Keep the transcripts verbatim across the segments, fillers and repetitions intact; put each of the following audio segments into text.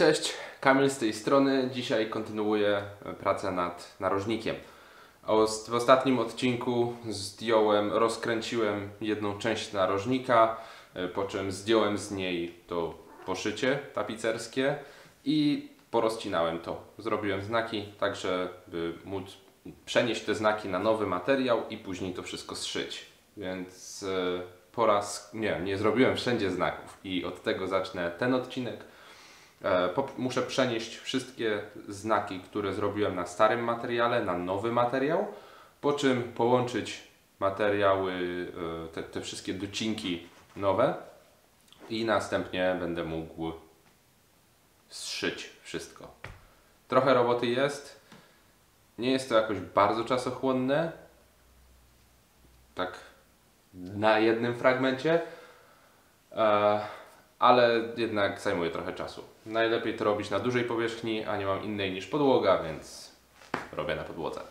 Cześć, Kamil z tej strony. Dzisiaj kontynuuję pracę nad narożnikiem. W ostatnim odcinku zdjąłem, rozkręciłem jedną część narożnika, po czym zdjąłem z niej to poszycie tapicerskie i porozcinałem to. Zrobiłem znaki, tak żeby móc przenieść te znaki na nowy materiał i później to wszystko zszyć. Więc po raz, nie, nie zrobiłem wszędzie znaków i od tego zacznę ten odcinek. Muszę przenieść wszystkie znaki, które zrobiłem na starym materiale, na nowy materiał, po czym połączyć materiały, te, te wszystkie docinki nowe i następnie będę mógł zszyć wszystko. Trochę roboty jest, nie jest to jakoś bardzo czasochłonne, tak na jednym fragmencie, ale jednak zajmuje trochę czasu. Najlepiej to robić na dużej powierzchni, a nie mam innej niż podłoga, więc robię na podłodze.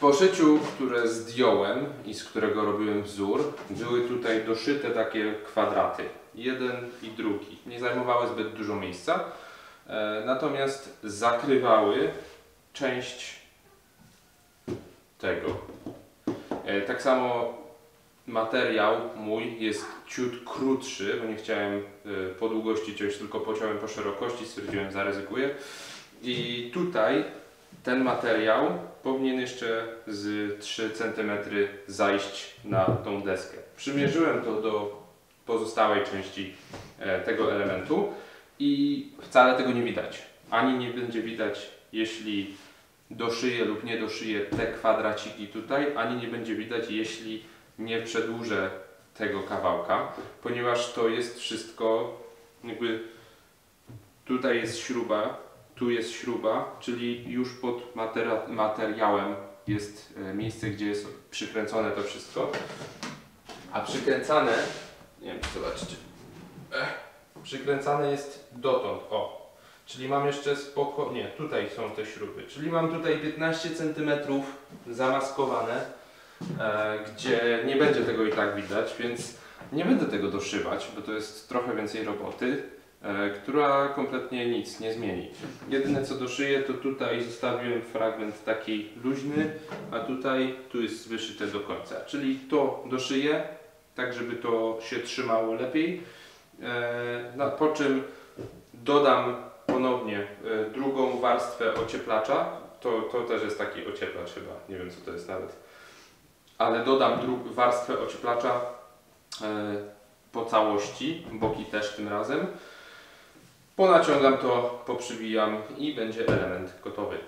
Po szyciu, które zdjąłem i z którego robiłem wzór, były tutaj doszyte takie kwadraty. Jeden i drugi. Nie zajmowały zbyt dużo miejsca, e, natomiast zakrywały część tego. E, tak samo materiał mój jest ciut krótszy, bo nie chciałem e, po długości ciąć, tylko pociąłem po szerokości, stwierdziłem, zaryzykuję. I tutaj ten materiał powinien jeszcze z trzy centymetry zajść na tą deskę. Przymierzyłem to do pozostałej części e, tego elementu i wcale tego nie widać. Ani nie będzie widać, jeśli doszyję lub nie doszyję te kwadraciki tutaj, ani nie będzie widać, jeśli nie przedłużę tego kawałka, ponieważ to jest wszystko jakby tutaj jest śruba, tu jest śruba, czyli już pod materi- materiałem jest miejsce, gdzie jest przykręcone to wszystko. A przykręcane, nie wiem czy zobaczycie, Ech, przykręcane jest dotąd, o. Czyli mam jeszcze spoko, nie, tutaj są te śruby, czyli mam tutaj piętnaście centymetrów zamaskowane, e, gdzie nie będzie tego i tak widać, więc nie będę tego doszywać, bo to jest trochę więcej roboty, e, która kompletnie nic nie zmieni. Jedyne co doszyję, to tutaj zostawiłem fragment taki luźny, a tutaj tu jest wyszyte do końca, czyli to doszyję, tak żeby to się trzymało lepiej, e, no, po czym dodam ponownie e, drugą warstwę ocieplacza, to, to też jest taki ocieplacz chyba, nie wiem co to jest nawet, ale dodam dru- warstwę ocieplacza e, po całości, boki też tym razem, ponaciągam to, poprzybijam i będzie element gotowy.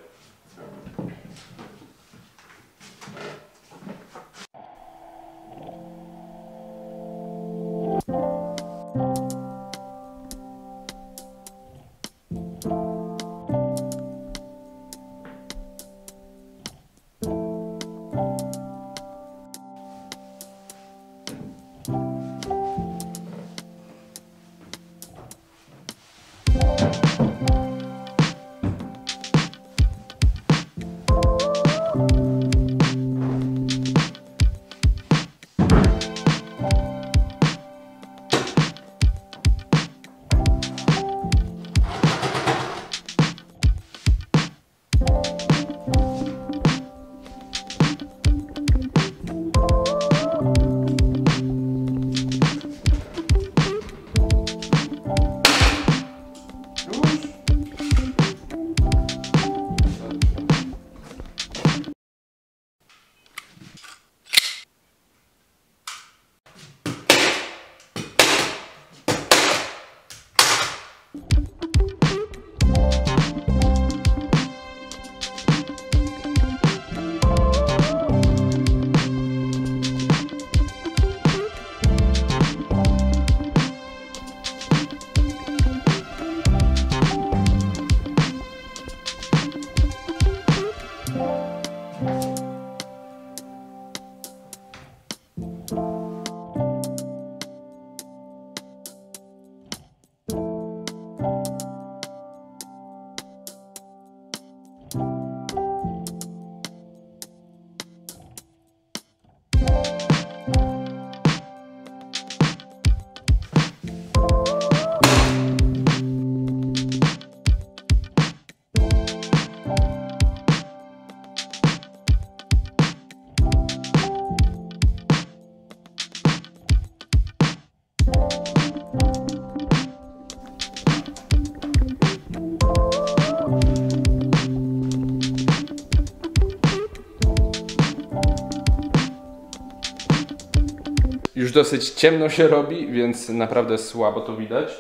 Już dosyć ciemno się robi, więc naprawdę słabo to widać,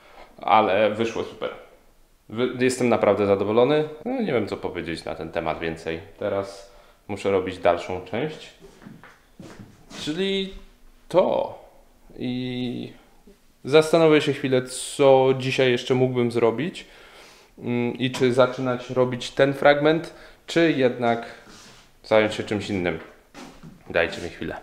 ale wyszło super. Jestem naprawdę zadowolony. No, nie wiem co powiedzieć na ten temat więcej. Teraz muszę robić dalszą część, czyli to. I zastanowię się chwilę, co dzisiaj jeszcze mógłbym zrobić i czy zaczynać robić ten fragment, czy jednak zająć się czymś innym. Dajcie mi chwilę.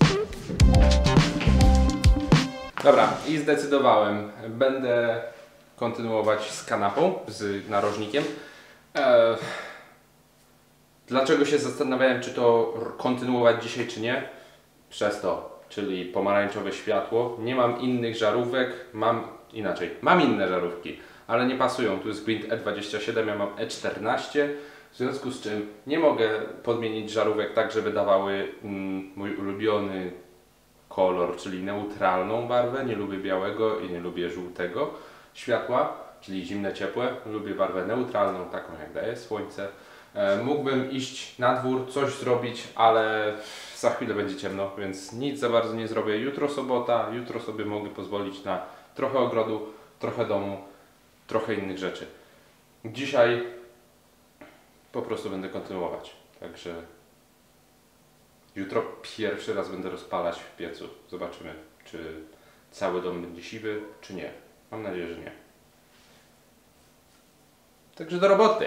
Dobra, i zdecydowałem. Będę kontynuować z kanapą, z narożnikiem. Eee, dlaczego się zastanawiałem, czy to kontynuować dzisiaj, czy nie? Przez to, czyli pomarańczowe światło. Nie mam innych żarówek, mam inaczej, mam inne żarówki, ale nie pasują. Tu jest Grint E dwadzieścia siedem, ja mam E czternaście, w związku z czym nie mogę podmienić żarówek tak, żeby dawały mm, mój ulubiony kolor, czyli neutralną barwę. Nie lubię białego i nie lubię żółtego światła, czyli zimne, ciepłe. Lubię barwę neutralną, taką jak daje słońce. E, mógłbym iść na dwór, coś zrobić, ale za chwilę będzie ciemno, więc nic za bardzo nie zrobię. Jutro sobota, jutro sobie mogę pozwolić na trochę ogrodu, trochę domu, trochę innych rzeczy. Dzisiaj po prostu będę kontynuować, także jutro pierwszy raz będę rozpalać w piecu. Zobaczymy, czy cały dom będzie siwy, czy nie. Mam nadzieję, że nie. Także do roboty!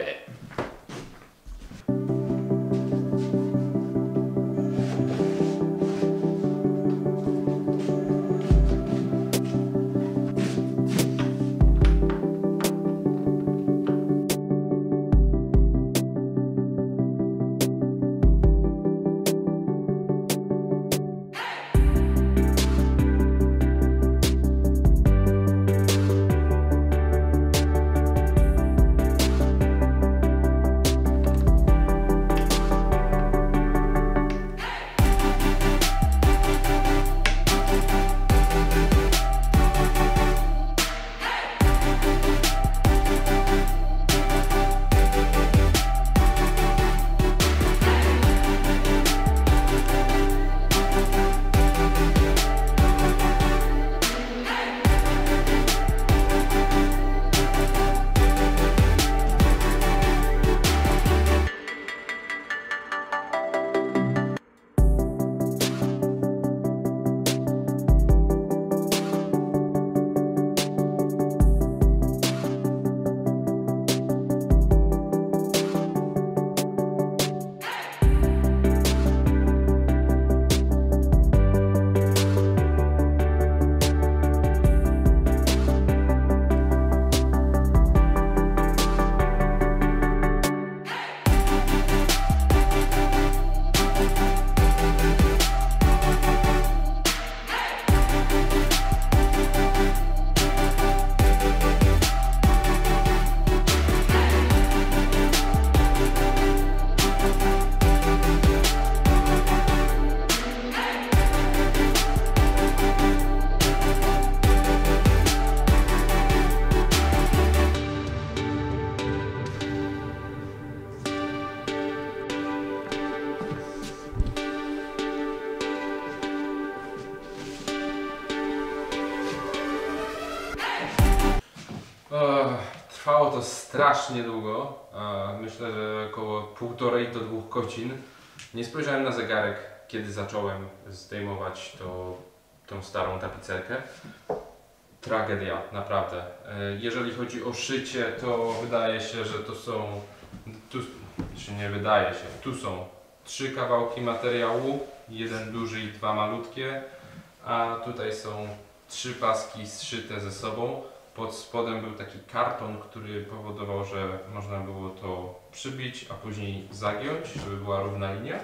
Trwało to strasznie długo, myślę, że około półtorej do dwóch godzin. Nie spojrzałem na zegarek, kiedy zacząłem zdejmować to, tą starą tapicerkę. Tragedia, naprawdę. Jeżeli chodzi o szycie, to wydaje się, że to są, tu, czy nie wydaje się, tu są trzy kawałki materiału, jeden duży i dwa malutkie, a tutaj są trzy paski zszyte ze sobą. Pod spodem był taki karton, który powodował, że można było to przybić, a później zagiąć, żeby była równa linia.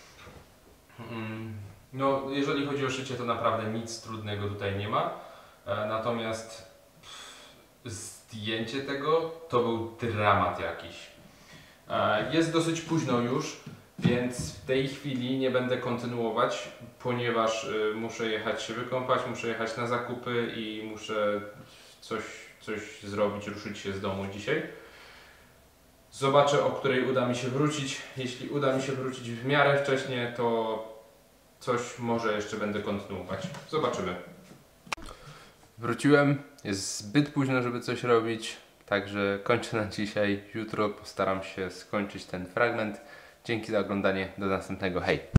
No, jeżeli chodzi o szycie, to naprawdę nic trudnego tutaj nie ma. Natomiast zdjęcie tego to był dramat jakiś. Jest dosyć późno już, więc w tej chwili nie będę kontynuować, ponieważ muszę jechać się wykąpać, muszę jechać na zakupy i muszę coś, coś zrobić, ruszyć się z domu dzisiaj. Zobaczę, o której uda mi się wrócić. Jeśli uda mi się wrócić w miarę wcześnie, to coś może jeszcze będę kontynuować. Zobaczymy. Wróciłem. Jest zbyt późno, żeby coś robić. Także kończę na dzisiaj. Jutro postaram się skończyć ten fragment. Dzięki za oglądanie. Do następnego. Hej!